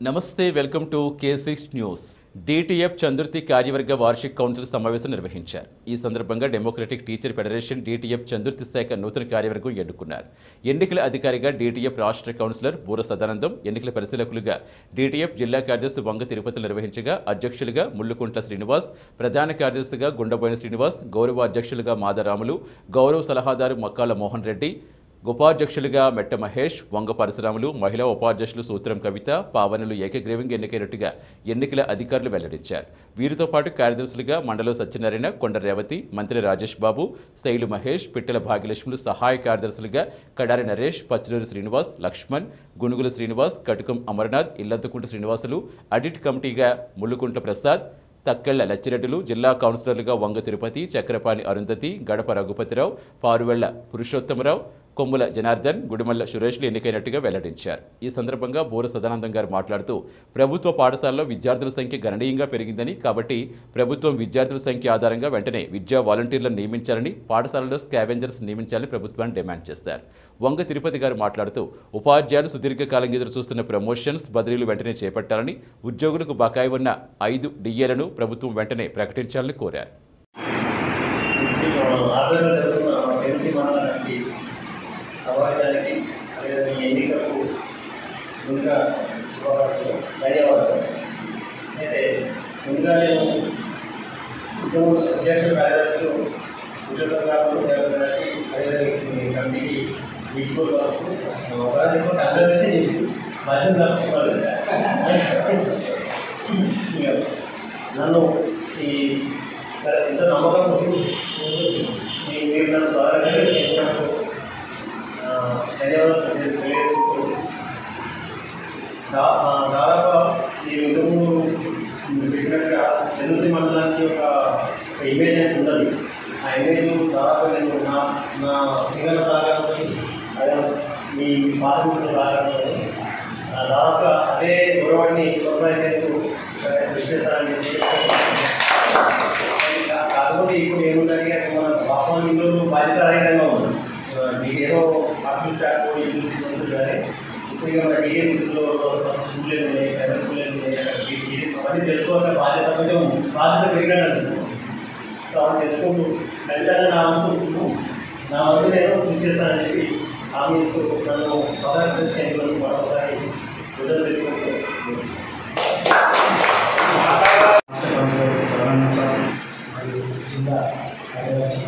నమస్తే welcome to K6 news. DTF Chandurthi కార్యవర్గ వార్షిక కౌన్సిల్ సమావేశం నిర్వహించారు. ఈ సందర్భంగా democratic teacher federation DTF Chandurthi శాఖ నూతన కార్యవర్గం ఎన్నుకున్నారు. ఎన్నికల అధికారిగా DTF రాష్ట్ర కౌన్సిలర్ బూర సదానందం, ఎన్నికల పరిశీలకులుగా DTF జిల్లా కార్యదర్శి వంగ తిరుపతి నిర్వహించగా అధ్యక్షులుగా ముల్లుకుంట్ల శ్రీనివాస్, ప్రధాన కార్యదర్శిగా గుండబోయిన శ్రీనివాస్, గౌరవ అధ్యక్షులుగా మాదరాములు, గౌరవ సలహాదారు మక్కాల మోహన్ రెడ్డి, ఉపాధ్యక్షులుగా మెట్ట మహేష్, వంగ పరశురాములు, మహిళా ఉపాధ్యక్షులు సూత్రం కవిత, పావనులు ఏకగ్రీవంగా ఎన్నికైనట్టుగా ఎన్నికల అధికారులు వెల్లడించారు. వీరితో పాటు కార్యదర్శులుగా మండలం సత్యనారాయణ, కొండ రేవతి, మంత్రి రాజేష్ బాబు, శైలు మహేష్, పిట్టల భాగ్యలక్ష్ములు, సహాయ కార్యదర్శులుగా కడారి నరేష్, పచ్చలూరి శ్రీనివాస్, లక్ష్మణ్, గునుగుల శ్రీనివాస్, కటుకం అమర్నాథ్, ఇల్లంతకుంట శ్రీనివాసులు, ఆడిట్ కమిటీగా ముల్లుకుంట్ల ప్రసాద్, తక్కెళ్ల లచ్చిరెడ్డిలు, జిల్లా కౌన్సిలర్లుగా వంగ తిరుపతి, చక్రపాణి అరుంధతి, గడప రఘుపతిరావు, పారువెళ్ల పురుషోత్తమరావు, కొమ్ముల జనార్దన్, గుడిమల్ల సురేష్లు ఎన్నికైనట్టుగా వెల్లడించారు. ఈ సందర్భంగా బూర సదానందం గారు మాట్లాడుతూ ప్రభుత్వ పాఠశాలలో విద్యార్థుల సంఖ్య గణనీయంగా పెరిగిందని, కాబట్టి ప్రభుత్వం విద్యార్థుల సంఖ్య ఆధారంగా వెంటనే విద్యా వాలంటీర్లను నియమించాలని, పాఠశాలలో స్కావెంజర్స్ నియమించాలని ప్రభుత్వాన్ని డిమాండ్ చేశారు. వంగ తిరుపతి గారు మాట్లాడుతూ ఉపాధ్యాయులు సుదీర్ఘకాలం ఎదురు చూస్తున్న ప్రమోషన్స్, బదిలీలు వెంటనే చేపట్టాలని, ఉద్యోగులకు బకాయి ఉన్న 5 DAలను ప్రభుత్వం వెంటనే ప్రకటించాలని కోరారు. సమాజానికి లేదా మీ ఎన్నికలకు ముందుగా శుభాకాంక్షలు, ధన్యవాదాలు. అయితే ముందుగా నేను అధ్యక్షుల కార్యదర్శులు ఉద్యోగాలు అదేవిధంగా కమిటీకి వీడ్కోలు ఒకరికి అందరూ వచ్చి మధ్య నడుపుతున్నారు. నన్ను ఈ ఎంత నమ్మకం మీరు నన్ను ధన్యవాదాలు తెలియజేస్తూ దాదాపు ఈ ఇంతకు చెప్పినట్టుగా చంద్రుతి మండలానికి ఒక ఇమేజ్ అనేది ఉన్నది. ఆ ఇమేజ్ దాదాపు నేను నా పిల్లల సహకారంతో అదే మీ పాఠకుల సహకారంతో దాదాపు అదే గొడవని కొనసాగేందుకు విశేషాలని కాకపోతే ఇప్పుడు ఏముందంటే మన వాస్తవానికి బాధ్యతారహితంగా ఉంది. ఏదో ఆఫీస్ స్టాఫ్ ఉంటుంది కానీ ఇప్పుడు ఇక మన డిఏ వృత్తిలో స్కూల్ ఉన్నాయి, ప్రైవేట్ స్కూల్ ఉన్నాయి, అవన్నీ తెలుసుకోవాల్సిన బాధ్యత పెరిగాను. సో అవన్నీ తెలుసుకుంటూ ఖచ్చితంగా నా వరకు నేను కృషి చేస్తానని చెప్పి హామీ నన్ను అవకాశం మరొకసారి వృద్ధులు పెట్టుకుంటూ మరియు జిల్లా కార్యదర్శి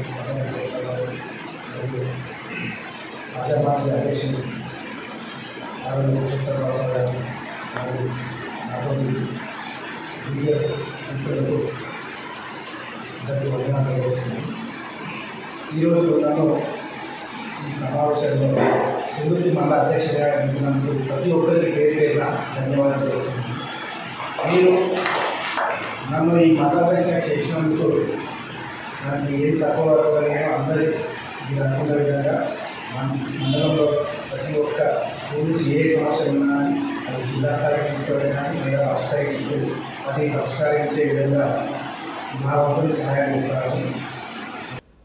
ఆంధ్రప్రదేశ్ అధ్యక్షులు పురుషోత్తమరావు గారు మరియు నాతోటి DTF మిత్రులకు అందరికీ వందనాలు తెలియజేస్తున్నాను. ఈరోజు నన్ను ఈ సమావేశంలో చందుర్తి మండల అధ్యక్షుడిగా ఎన్నుకున్నందుకు ప్రతి ఒక్కరికి పేరు పేరున ధన్యవాదాలు తెలుపుతున్నాను. మీరు నన్ను ఈ మండల అధ్యక్షుడిగా చేసినందుకు నాకు ఏం తక్కువ కలిగినా అందరూ మీరు అనుకున్న విధంగా మండలంలో ప్రతి ఒక్క స్కూల్ నుంచి ఏ సమస్య ఉన్నా అది జిల్లా స్థాయికి తీసుకోవడం కానీ లేదా రాష్ట్ర స్థాయికి తీసుకొని అది పరిష్కరించే విధంగా నా వంతుని సహాయం చేస్తారని